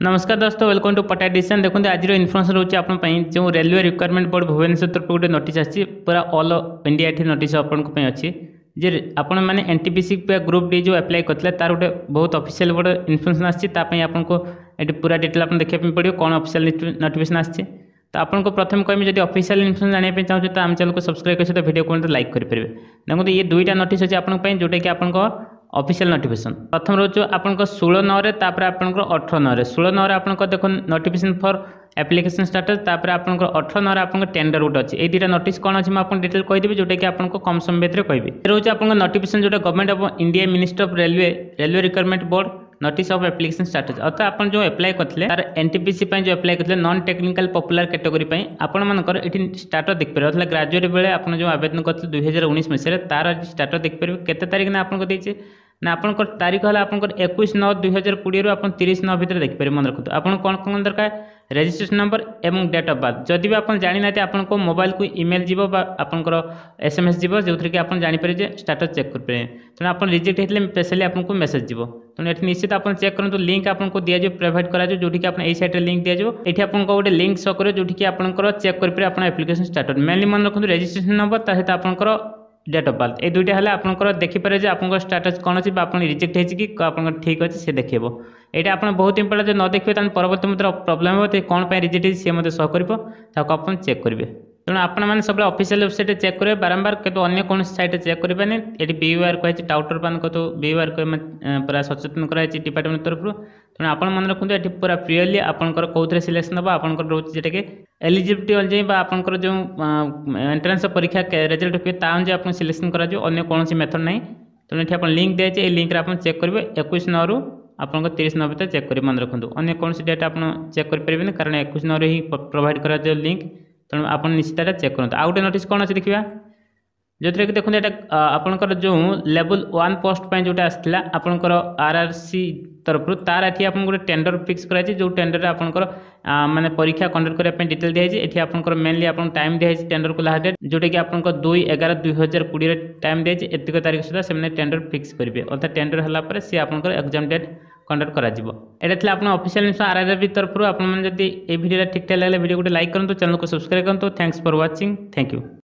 नमस्कार दोस्तों, welcome to पट्टायत देखो आज इनफर्मेशन रोचे आप जो रेलवे रिक्वायरमेंट बोर्ड भुवनेश्वर तरफ गोटे नोटिस आसी पूरा ऑल इंडिया ये नोटिस आपंप अच्छी जे आपण मैंने एनटीपीसी ग्रुप डी जो अप्लाई करते तार गोटे बहुत ऑफिशियल गोटे इनफर्मेशन आसी आपको ये पूरा डिटेल आप देखा पड़ो कौन ऑफिशियल नोटिफिकेशन आसी तो आपको प्रथम कहमी जब ऑफिशियल इनफर्मेशन जानापी चाहूँ तो आम चैनल को सब्सक्राइब कर वीडियो को लाइक करेंगे। देखो ये दुईटा नोटिस अच्छे आपंप जोटा कि आपको ऑफिशियल नोटिफिकेशन प्रथम रोज आपन 16 9 तापर आपन 18 9 16 9 आपन देखो नोटिफिकेशन फॉर एप्लिकेशन स्टाटस तापर आपन 18 9 आपन टेंडर गोटे अच्छी ये दुटा नोटिस कौन अच्छी मुझे डिटेल कहीदेवी जोटा कि आपको कम समय भितर कहबी रोज आप नोटिफिकेशन जोटा government of India ministry of railway requirement board notice of application status अर्थात आप जो अप्लाई करते तार एनटीपीसी जो अप्लाई करते नॉन टेक्निकल पॉपुलर कैटेगरी आपण मानकर ये स्टाटस देखिपारे अर्थात ग्रेजुएट बेले आप जो आवेदन करते 2019 मसीह तार स्टाटस देखिपारे केते तारीख ना आपको देचे ना आपन तारीख है आपन 21/9/2020 आप 30/9 भितर देखिपारे मन रखु आपन कौन कौन दरकार रजिस्ट्रेशन नंबर एवं डेट ऑफ बर्थ जदि भी आप जानी ना आपको मोबाइल को ईमेल जीवो आपनकर एसएमएस जीवो जो कि आप जानीपारे जे स्टाटस चेक करेंगे तेणु आप रिजेक्ट होते स्पेशली आपको मेसेज जीवो तेणु ये निश्चित आप चेक करूँ लिंक आपको दिजाव प्रोवाइड करा जो कि आप सैट्रे लिंक दिजाव ये आपको गोटे लिंक शो कर जो कि आपंकर चेक करेंगे आप एप्लिकेशन स्टाटस मेनली मन रखुद रजिस्ट्रेशन नंबर ता सहित आपंकर डेट ऑफ बर्थ ये दुईटा है आपंकर देखिपारे जे आपंकर स्टाटस कौन अच्छी आप रिजेक्ट होती कि आप ठीक अच्छे से देखिए ये आप बहुत इंपोर्टेंट जो न देखिए परवर्त मतलब प्रोब्लेम हो कौन पर रिजेक्ट होती सी मतलब शो कर चेक करेंगे तेणु आपने सब ऑफिशियल वेबसाइट चेक करेंगे बारंबार किंतु अन्य कौन साइट चेक करेंगे ये बीवार कही टाउटर मान को तो बीवार पूरा सचेतन कराई डिपार्टमेंट तरफ तेणु आप मन रखुद ये पूरा प्रियरली आपंकर कौन सिलेक्शन हम आपंकर रोज जोटा कि एलिजिबिलिटी अनुजाई आपंकर जो एंट्रेंस परीक्षा रिजल्ट हुए अनुजाई आपको सिलेक्शन करा अन्य कौन मेथड ना तेणु ये आप लिंक दिए ये लिंक आप चेक करेंगे 21/9 रु आपको 30/9 भितर चेक करेंगे मन रखुद अन्य कौन डेट आप चेक करेंगे कारण 21/9 ही प्रोवाइड करा लिंक तेणु आप निश्चित चेक करूँ आउ गए नोटिस कौन अच्छे देखा जो कि देखते यहाँ आपंकर जो लेवल 1 पोस्ट जोटा आसाला आपंकर आरआरसी तरफ तार ये आप गोटे टेंडर फिक्स कराई जो टेंडर आपंकर माने परीक्षा कंडक्ट करने डिटेल दिखाई ये आपंकर मेनली आप टाइम दिखाई टेंडर को लास्ट डेट जोटा कि आप 2/11/2020 टाइम दिखाई एतिक तारीख सुधा से टेंडर फिक्स करेंगे अर्थात टेंडर है सी आपंकर एग्जाम डेट कंडक्ट करा आप ऑफिशियल आरआरबी तरफ आपड़ी ठीक ठाक लगे वीडियो को लाइक करूँ चैनल को सब्सक्राइब करूँ thanks for watching thank you.